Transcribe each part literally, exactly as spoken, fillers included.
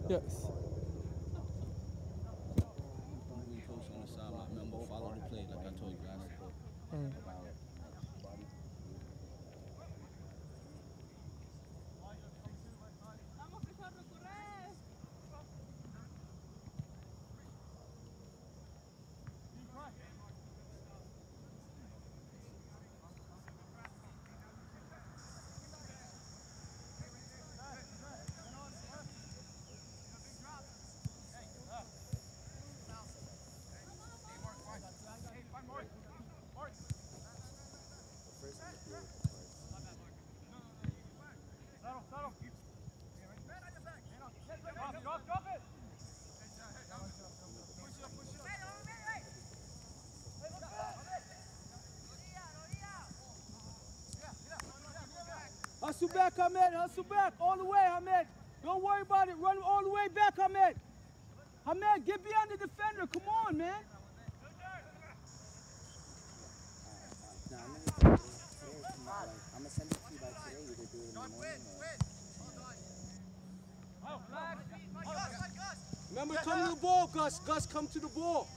Yes. We post on the sideline. Remember, follow the play like I told you guys. Mm. Hustle back, Ahmed. Hustle back. All the way, Ahmed. Don't worry about it. Run all the way back, Ahmed. Ahmed, get behind the defender. Come on, man. I'm gonna send it to you by today. Either do it in the morning or... Remember, come to the ball, Gus. Gus, come to the ball.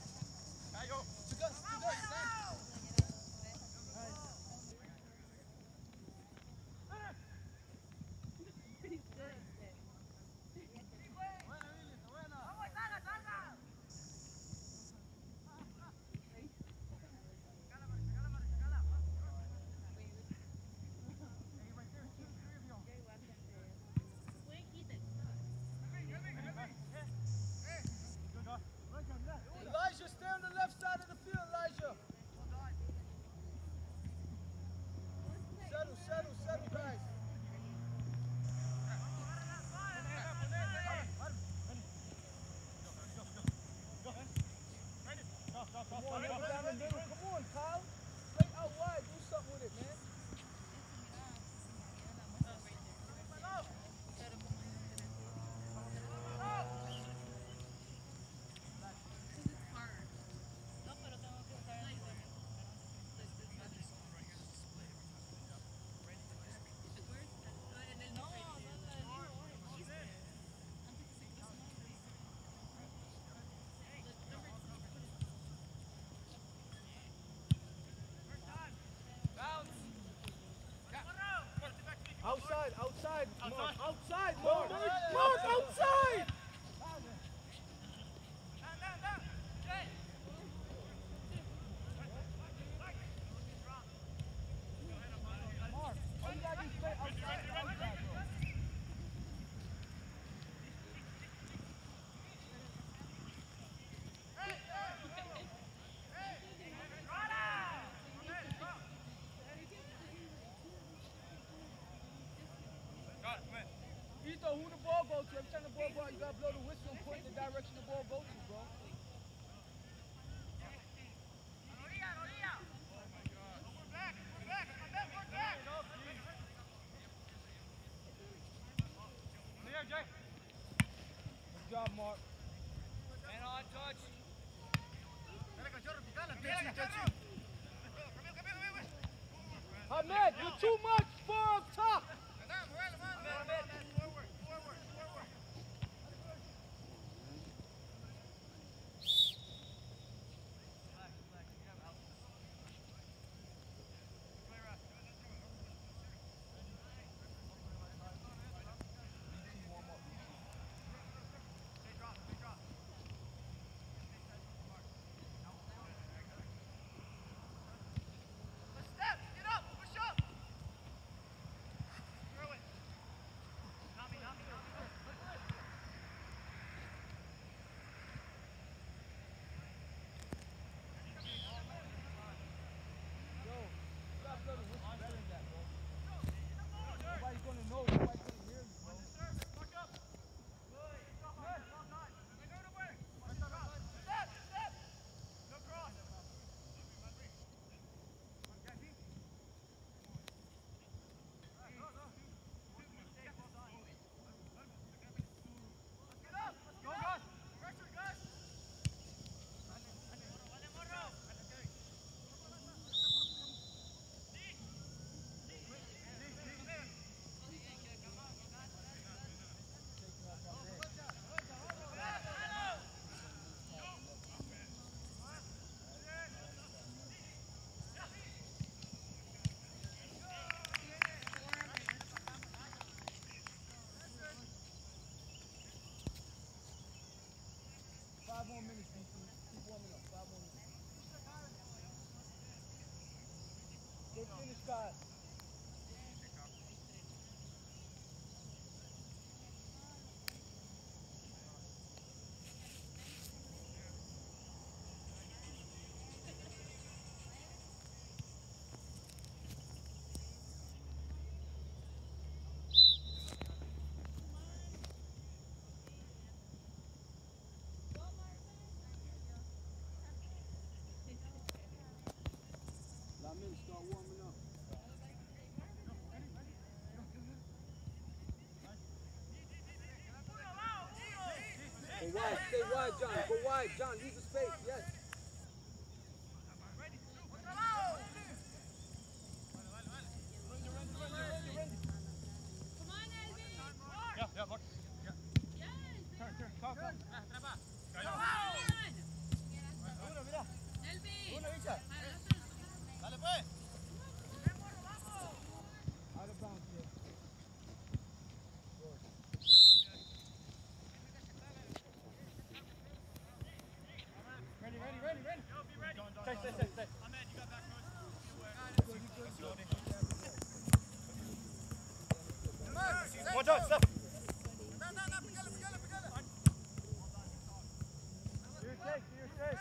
Elijah, stay on the left side of the field, Elijah. Settle, settle, settle, guys. Come on, man, down the middle. Come on, Kyle. Play out wide. Do something with it, man. Outside, outside, Mark. Outside, Mark. Mark, outside. Mark, all you gotta do is play outside, outside, bro. Ito, who the ball go to? Every time the ball go out, you gotta blow the whistle and point the direction the ball goes to, bro. Good job, Mark. And on touch. Ahmed, you're too much far up top. warming up. Five more minutes. Good finish, guys. Lamin, start warming up. Go wide, stay wide, John. Go wide, John. Use the space. Yes. Out of bounds here. Ready, ready, ready, ready. Stay, stay, stay, stay. Watch out, stop. Your take, your take.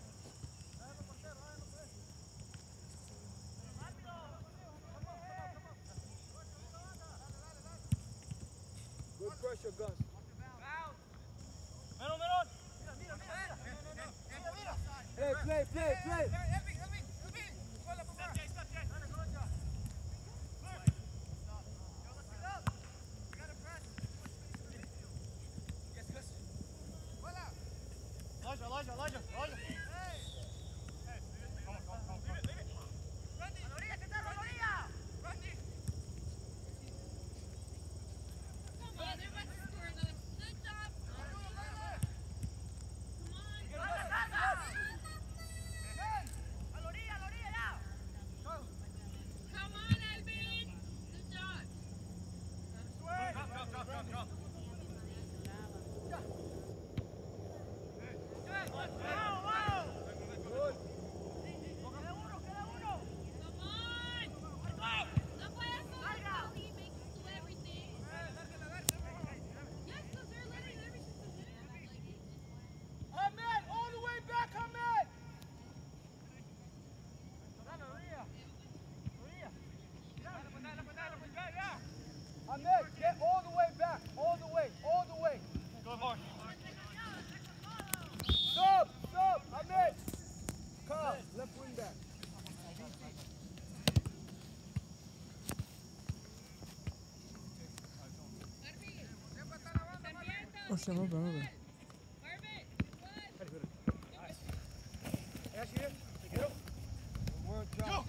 Good pressure, Gus. Meron, meron. Play, play, play, play. Elijah, Elijah, Elijah, Elijah. Come on, come on, come on. Come on, they're about to score another. Good job. Come on, Alvin. Good job. Come, come, come, come, come. Good. Come on. Look what I saw. He makes us do everything. Yes, because they're letting everything to him. Like, it's just like, Ahmed, all the way back, Ahmed. Ahmed, get all the way back. All the way, all the way. Go, Mark. Stop, stop, Ahmed. Carl, left wing back. Oh, ça va, bah ouais. One drop.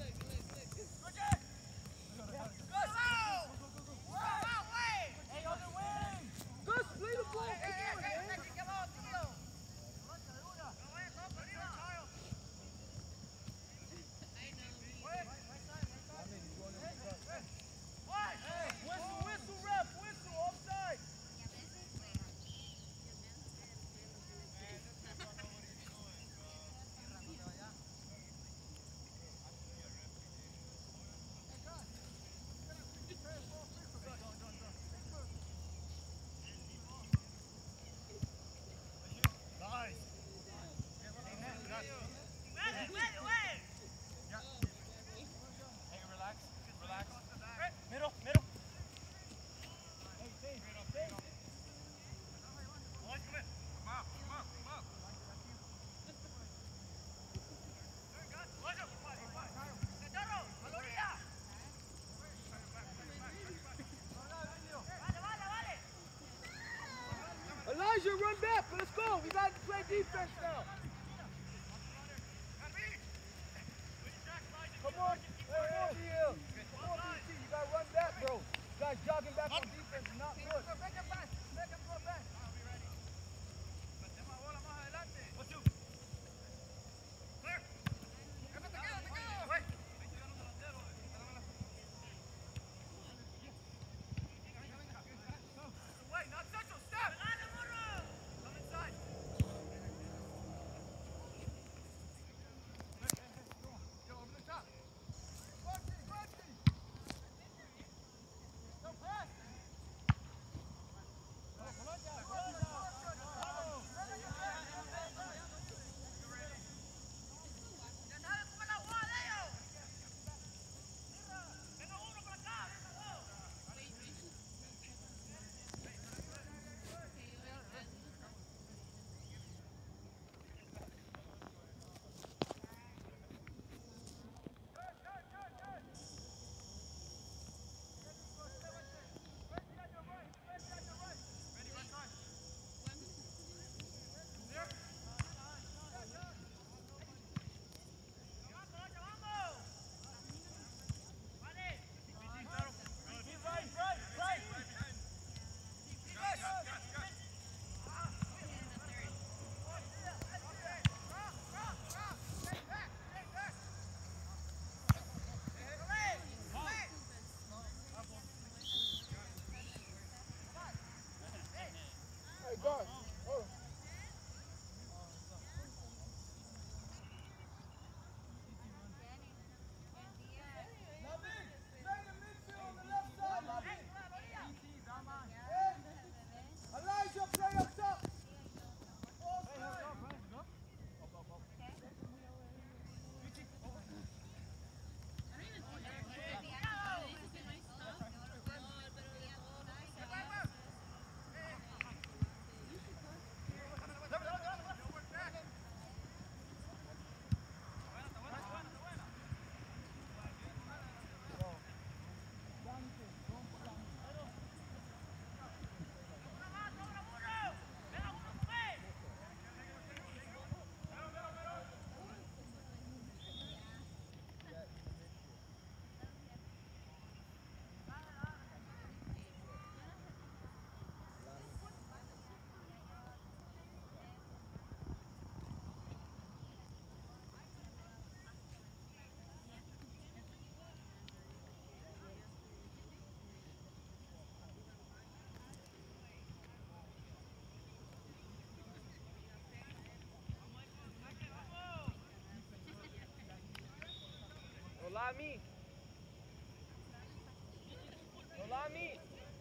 Gus, play the ball. Whistle, whistle, ref, whistle, offside. Nice. Hey, relax, relax. Middle, middle. Elijah, run back. Let's go. We got to play defense now. Come on. Come on, D L. Come on, B T. You got to run back, bro. You guys jogging back on defense is not good. lie me. Don't lie me.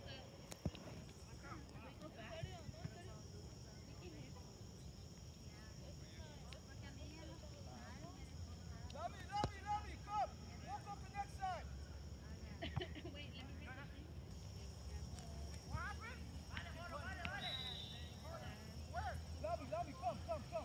Lovey, Lovey, Lovey, come. Walk up the next side. Lovey, Lovey, come, come, come.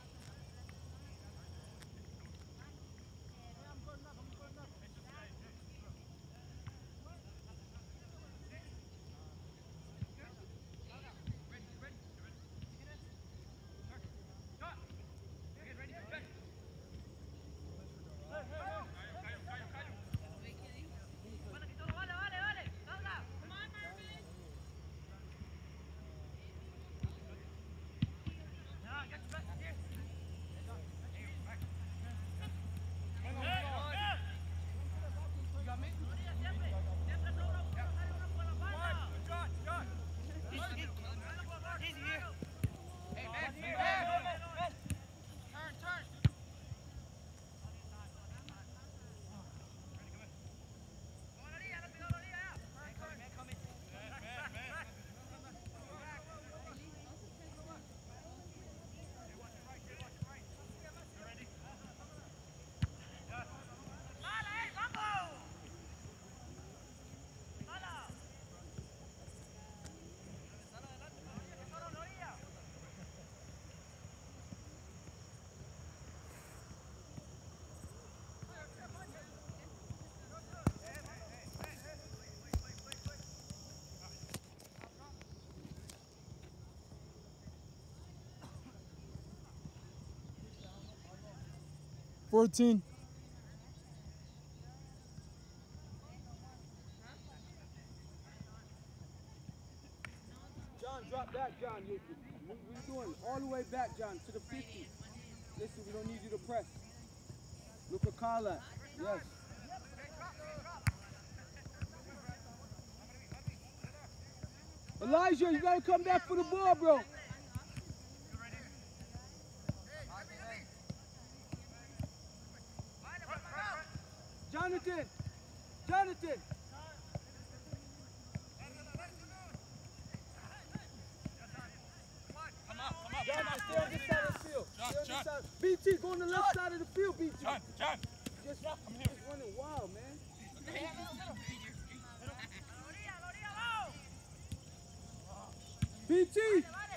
fourteen. John, drop back, John. You, you, what are you doing? All the way back, John, to the fifty. Listen, we don't need you to press. Look at Carla. Yes. Elijah, you gotta come back for the ball, bro. Jonathan! Jonathan! Come up, come up, Jonathan, come up. stay on this side of the field. John, Stay on John. this side. B T, go on the left side of the field, B T. John, John. Just, Come here. just running wild, man. B T! Take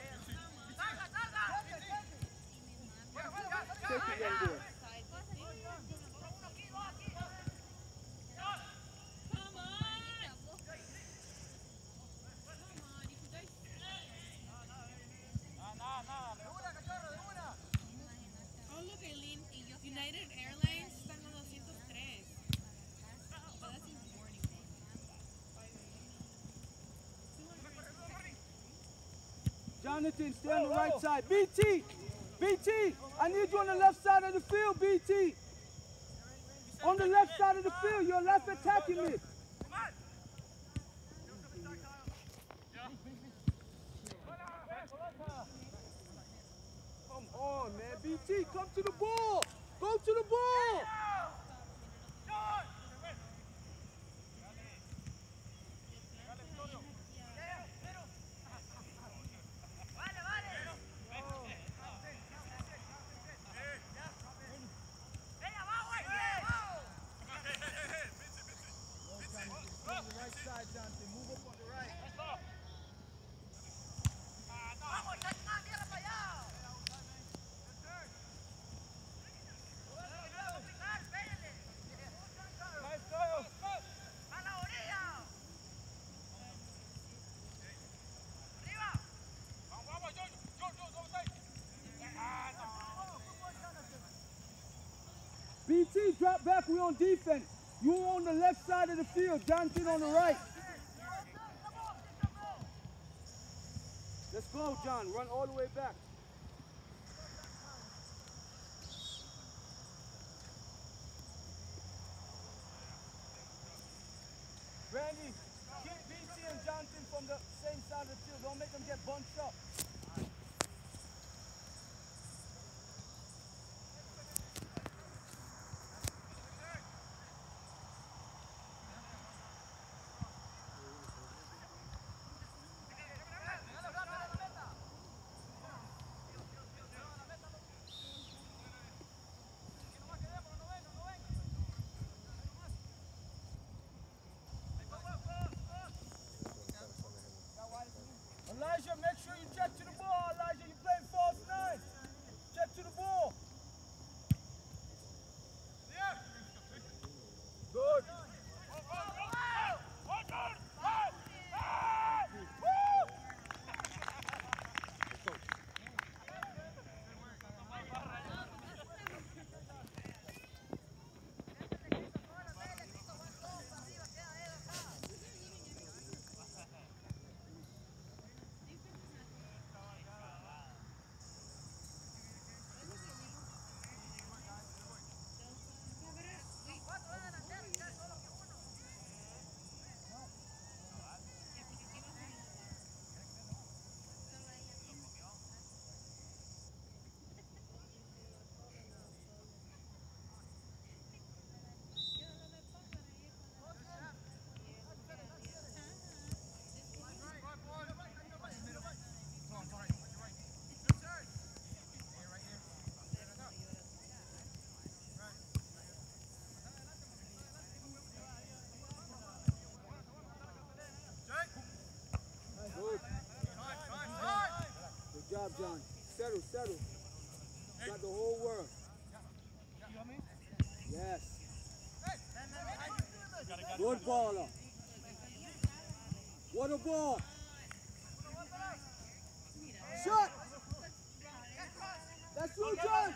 it, young boy. Come on! Oh, look, Eileen. United Airlines están a doscientos tres. Oh, that's in the morning. Jonathan, stay on the right side. B T! B T! I need you on the left side of the field, B T! On the left side of the field, you're left attacking me. Come on, man. B T, come to the ball! Go to the ball! B T, drop back, we're on defense. You on the left side of the field, Jonathan on the right. Let's go, John, run all the way back. Randy, keep B T and Jonathan from the same side of the field. Don't make them get bunched up. John. Settle, settle. Got the whole world. Yes. Good baller. What a ball. Shot. That's you, John.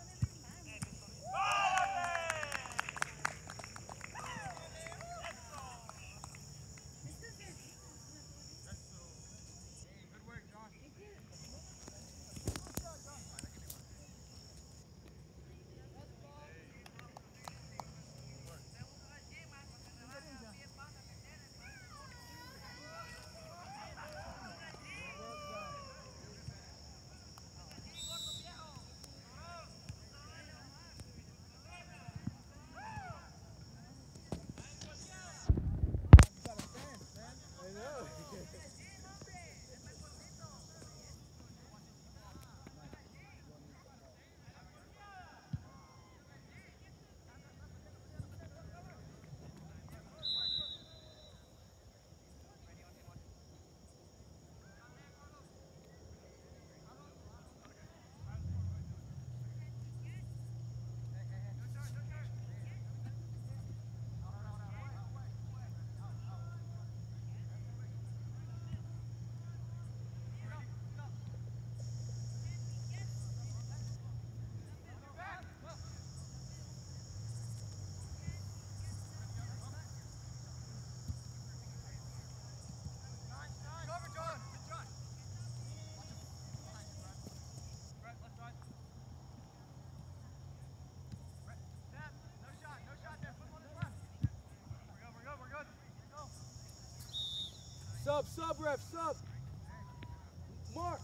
Sub, sub, ref, sub. Mark.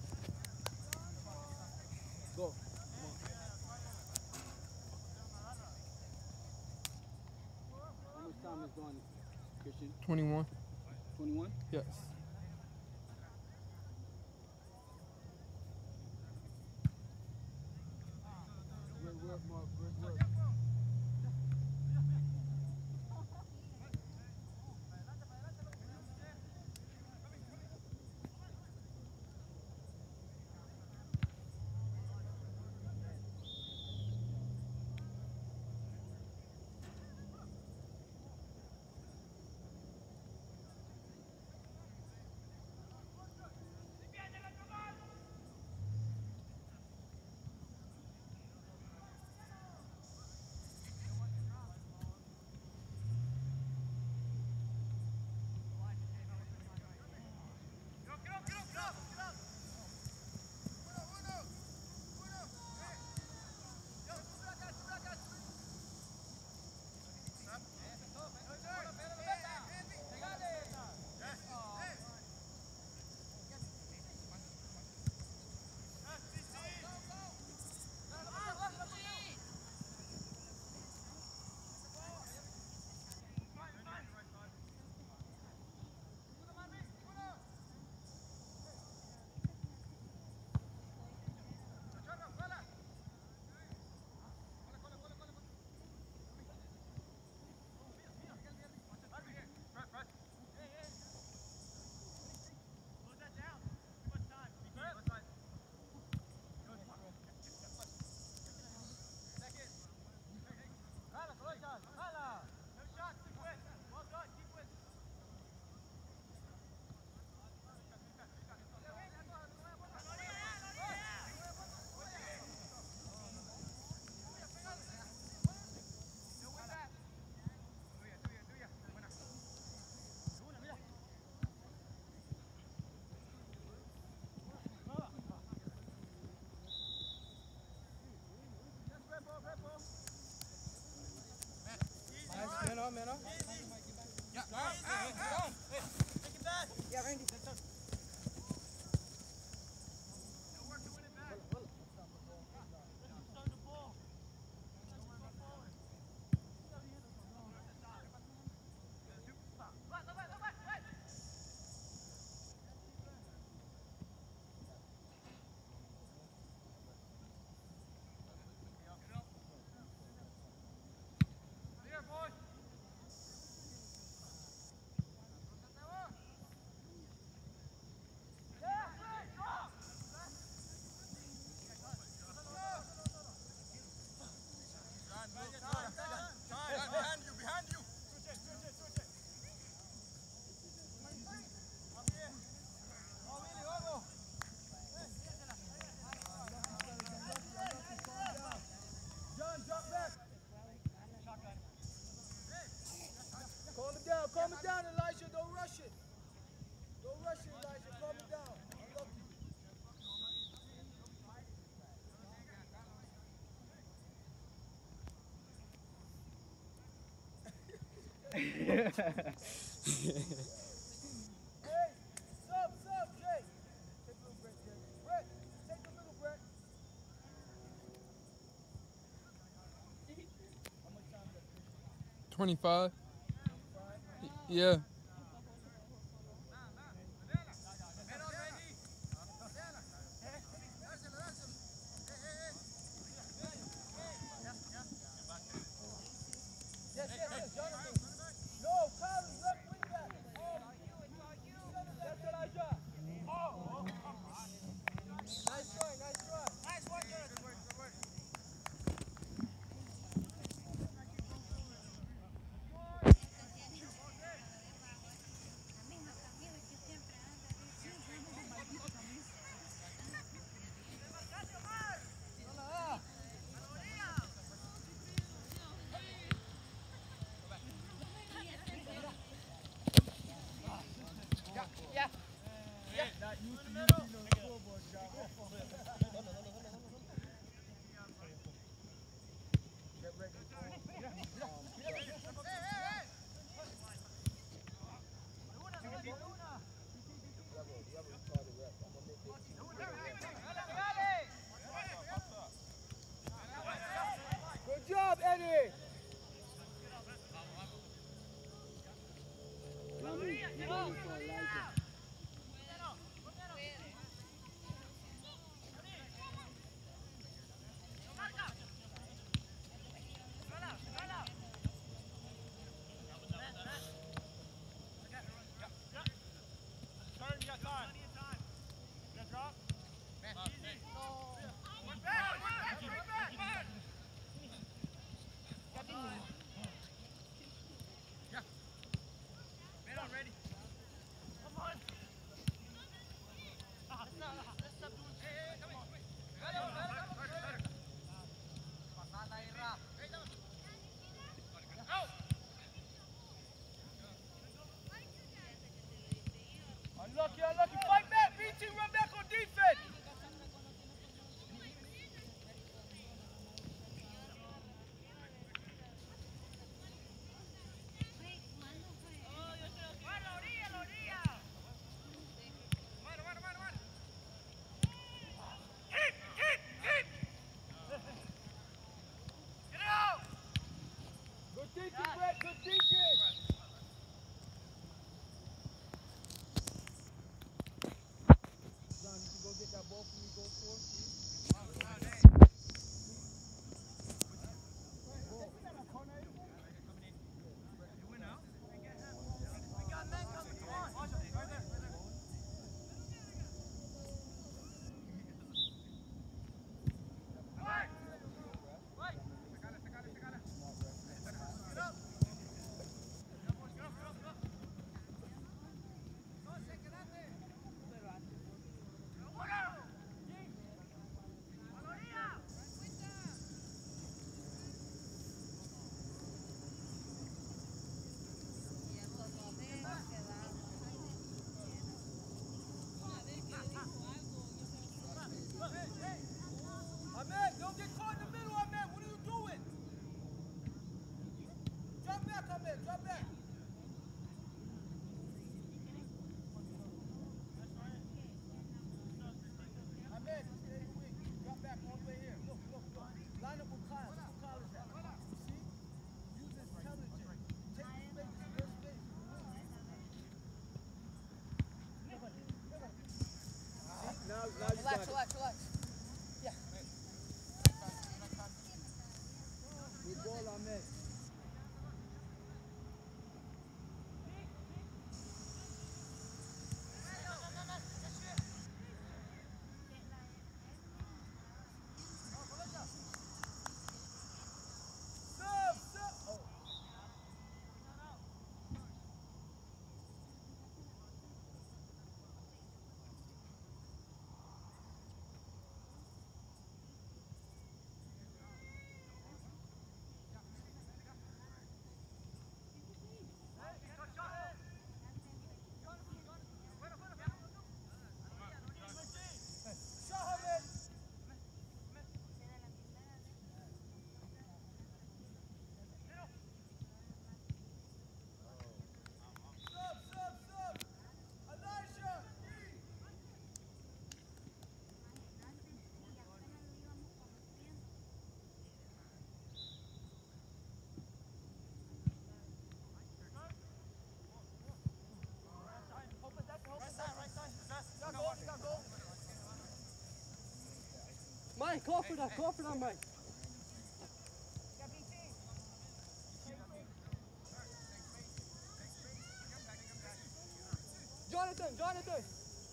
Go. How much time is gone, Christian? twenty-one. twenty-one? Yes. Good work, Mark. Good work. Hey, sub, sub, Jay. Take a little break, Jay. Brett, take a little break. How much time is that? twenty-five. Yeah. Yes, yes, yes, Jonathan. No, Collins, left wing back. That's what I got. Nice try, nice try. Nice work, Jonathan. Good work, good work. Not used to using those scoreboard shots. Get ready to Good job, Eddie. Turn, you got time. You got drop? Man on, ready. Come on. Let's stop doing hey, come on. Unlucky, unlucky. Fight back. B T, run back on defense. Good thinking, Brett. Good thinking. John, you can go get that ball for me. Go for it, please. Ahmed, don't get caught in the middle, Ahmed. What are you doing? Drop back, Ahmed. Drop back. Ahmed, stay quick. Drop back all the way here. Look, look, look. Line up with Kyle. Where Kyle is at. See? Use his intelligence. Take the space. Your space. Now, now you got it. Relax, relax. Good ball, Ahmed. Sub, sub. Oh. Mike, call for that, call for that, Mike. Jonathan, Jonathan.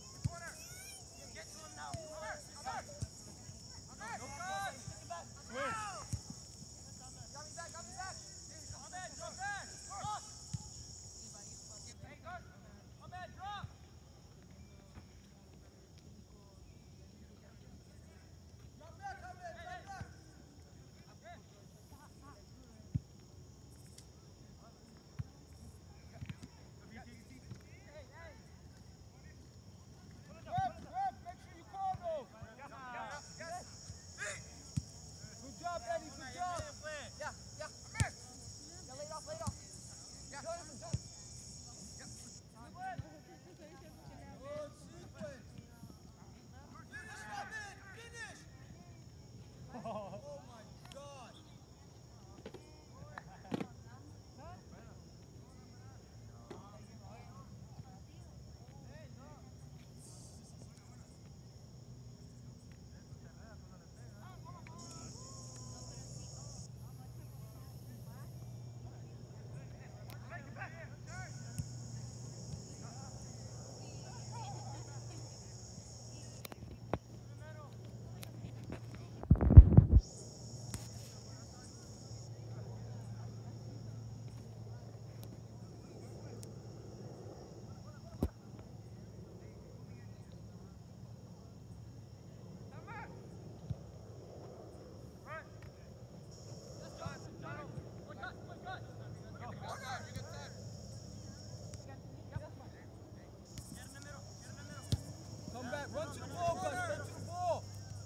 Run to the ball, Gus. Run to the ball.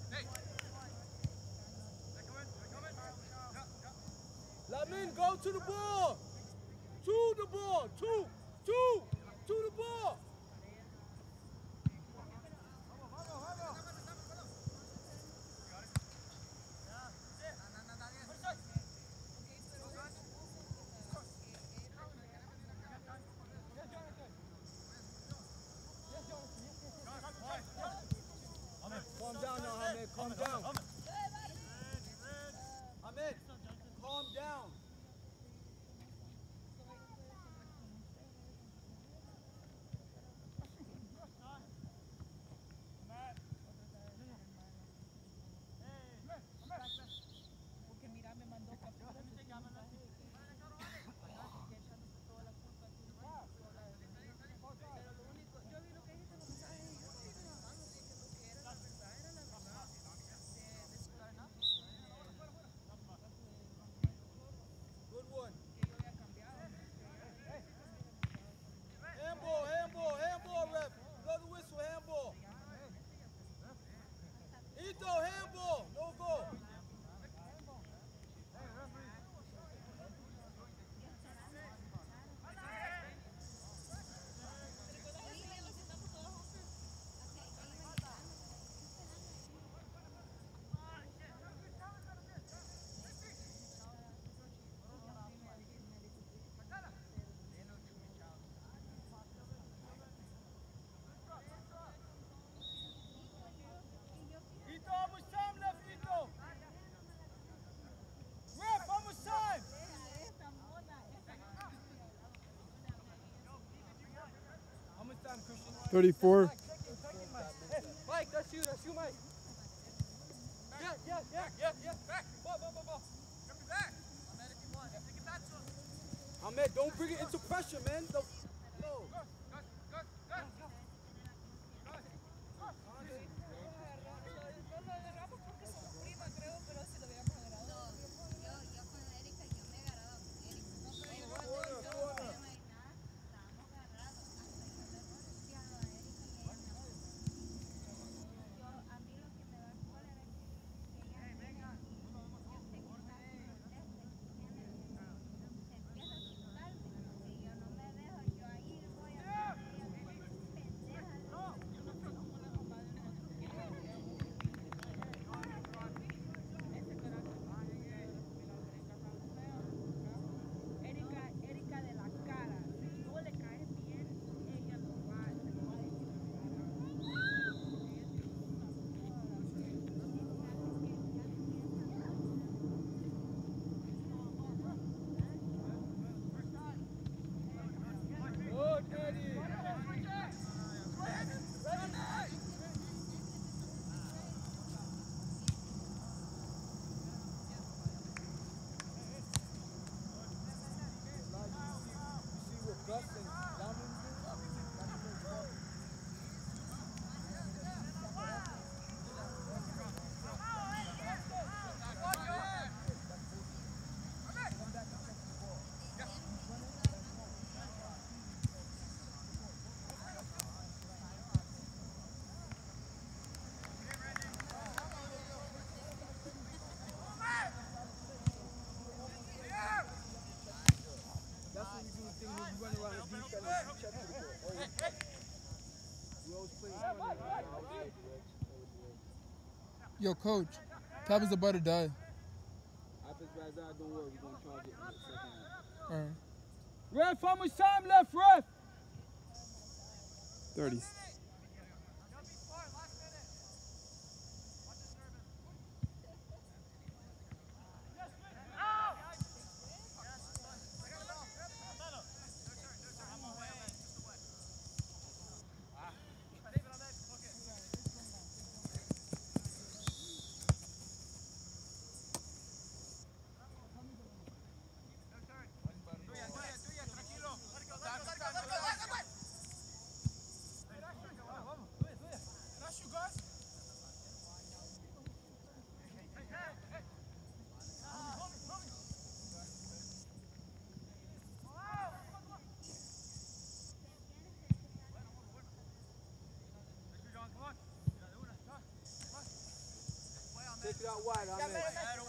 Lamin, go to the ball. To the ball. To, to, to the ball. Calm down now, Ahmed. Calm down. Ahmed, calm down. Good one. Handball, handball, handball, ref. Blow the whistle, handball. Ito, handball. No goal. Ito, how much time left, Ito? Ref, how much time? How much time, Christian? thirty-four. Hey, Mike, that's you, that's you, Mike. Yeah, yeah, yeah, yeah, yeah. Back. Ball, ball, ball, ball. Come back. Ahmed, if you want, take it back to him. Ahmed, don't bring it into pressure, man. Don't, no. Yo, coach. Tabitha's about to die. Happens right there, don't worry, we're going to charge it in the second half. All right. Ref, how much time left, ref? thirty. Take it out wide, Ahmed.